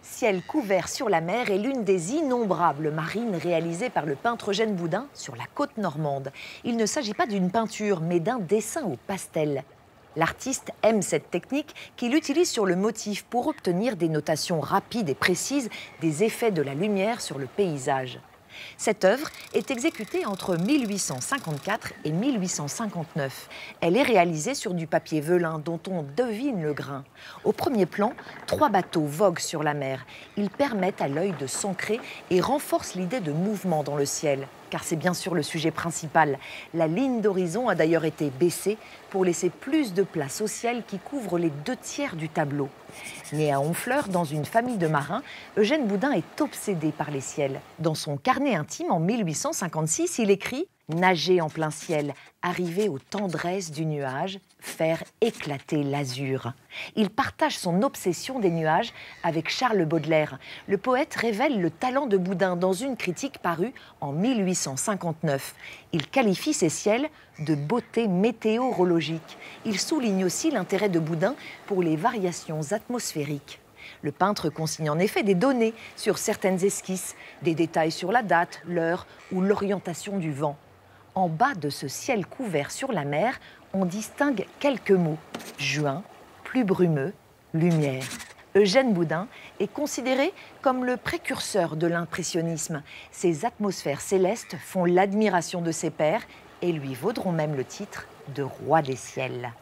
Ciel couvert sur la mer est l'une des innombrables marines réalisées par le peintre Eugène Boudin sur la côte normande. Il ne s'agit pas d'une peinture, mais d'un dessin au pastel. L'artiste aime cette technique qu'il utilise sur le motif pour obtenir des notations rapides et précises des effets de la lumière sur le paysage. Cette œuvre est exécutée entre 1854 et 1859. Elle est réalisée sur du papier velin dont on devine le grain. Au premier plan, 3 bateaux voguent sur la mer. Ils permettent à l'œil de s'ancrer et renforcent l'idée de mouvement dans le ciel. Car c'est bien sûr le sujet principal. La ligne d'horizon a d'ailleurs été baissée pour laisser plus de place au ciel qui couvre les 2/3 du tableau. Né à Honfleur, dans une famille de marins, Eugène Boudin est obsédé par les ciels. Dans son carnet intime, en 1856, il écrit « Nager en plein ciel, arriver aux tendresses du nuage, faire éclater l'azur ». Il partage son obsession des nuages avec Charles Baudelaire. Le poète révèle le talent de Boudin dans une critique parue en 1859. Il qualifie ces ciels de beauté météorologique. Il souligne aussi l'intérêt de Boudin pour les variations atmosphériques. Le peintre consigne en effet des données sur certaines esquisses, des détails sur la date, l'heure ou l'orientation du vent. En bas de ce ciel couvert sur la mer, on distingue quelques mots. Juin, plus brumeux, lumière. Eugène Boudin est considéré comme le précurseur de l'impressionnisme. Ces atmosphères célestes font l'admiration de ses pairs et lui vaudront même le titre de roi des ciels.